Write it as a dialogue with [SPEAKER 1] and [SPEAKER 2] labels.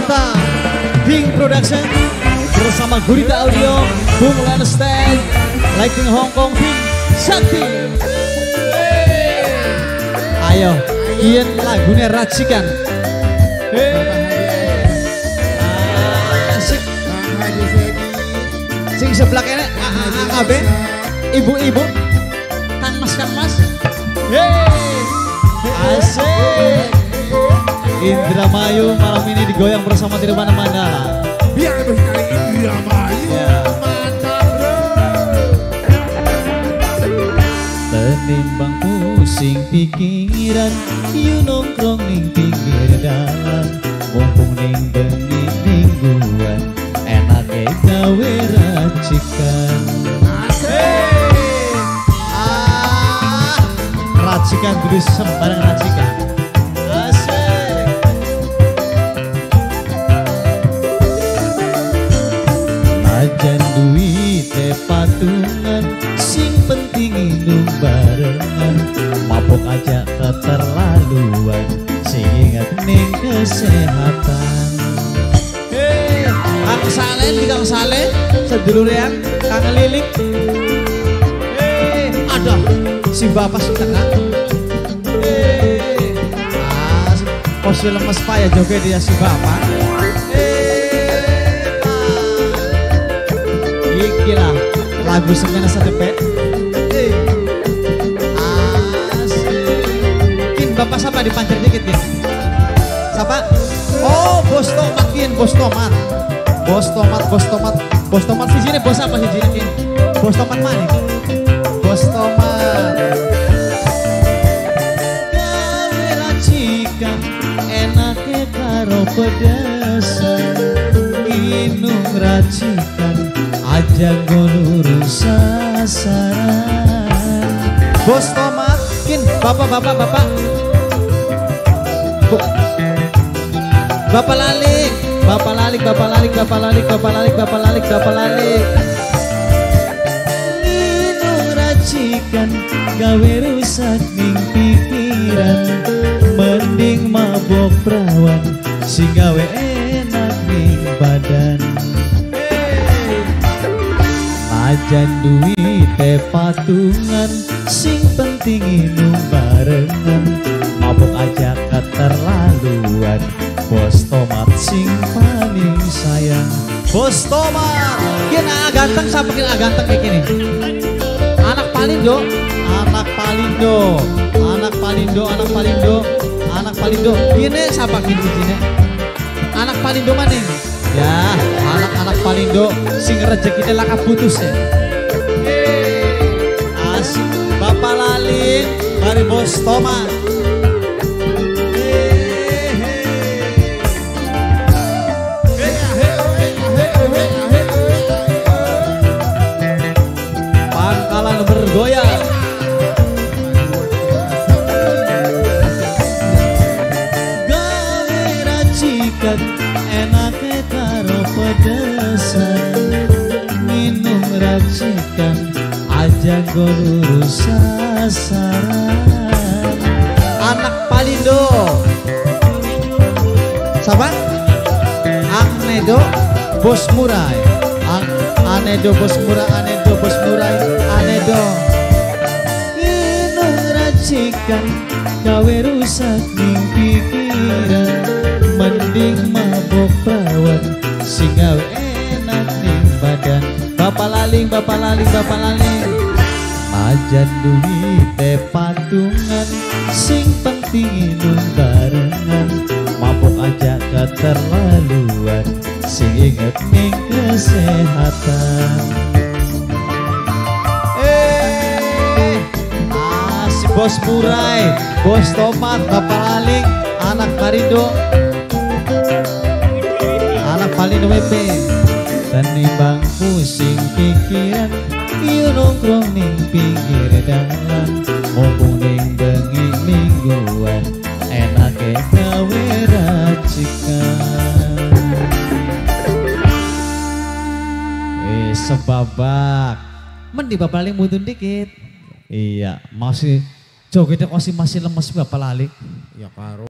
[SPEAKER 1] Jakarta, Ding Production bersama Gurita Audio, Bung Lanstan, Lighting Hong Kong, Bing Sakti. Ayo, iyan lagunya racikan. Asik. Sing sebelah kene, AB, ibu-ibu, Kang Mas. Asik. Indramayu malam ini digoyang bersama tidak mana-mana.
[SPEAKER 2] Biar sekali Indramayu,
[SPEAKER 1] ya.
[SPEAKER 2] Mantap bro.
[SPEAKER 1] Tenimbang pusing pikiran, you nongkrong ning pinggir dalan, mumpung ning bengi mingguan, enake gawe racikan. Racikan kudu sembarang racikan. Ajan duwite patungan, sing penting inung barengan, mabok aja keterlaluan, sing ingat ning kesehatan. Kang Saleh, Kang Saleh, sedulurean, Kang Lilik. Ada si bapak si tengah. Posisi lemes payah joget dia si bapak. Iki lah lagu semena sedepet. Kin bapak siapa dipancar dikit ya? Siapa? Oh bos tomat kin, bos tomat. Bos tomat si sini bos apa si sini kin? Bos tomat mana? Bos tomat. Gawe racikan enake karo pedesan, inung racikan aja lurus sasaran. Bos tomat kin bapak. Bapak lalik. Inung racikan gawe rusak ning pikiran, mending mabok perawan sing gawe enak ning badan. Ajan duwite patungan, sing penting inung barengan, mabok aja keterlaluan, bos tomat sing paling sayang. Bos tomat kena ganteng sama kena ganteng kayak gini. Anak palindo gini siapa gini sini. Anak palindo mana? Ya, anak palindo sing rezekine laka putus ya. Asik, bapak lali dari bos tomat. Pangkalan bergoyang. Gawe racikan enake karo pedesan, minum racikan aja lurus sasaran. Anak palindo siapa? Anedo bos murai. Anedo bos murai. Minum racikan gawe rusak ning pikiran, mending mabok perawan sing gawe enak ning badan. Bapak laling. Ajan duwite patungan, sing penting inung barengan, mabok aja keterlaluan, sing inget ning kesehatan. Si bos murai, bos tomat, bapak laling, anak palindo WP. Tenimbang pusing pikiran, ieu nongkrong ning pinggir dalan, mumpung ning bengi mingguan, enake gawe racikan. Sebabak mending bapak laling mudun dikit. Iya, masih jogetnya masih lemes bapak lalik.
[SPEAKER 2] Ya karo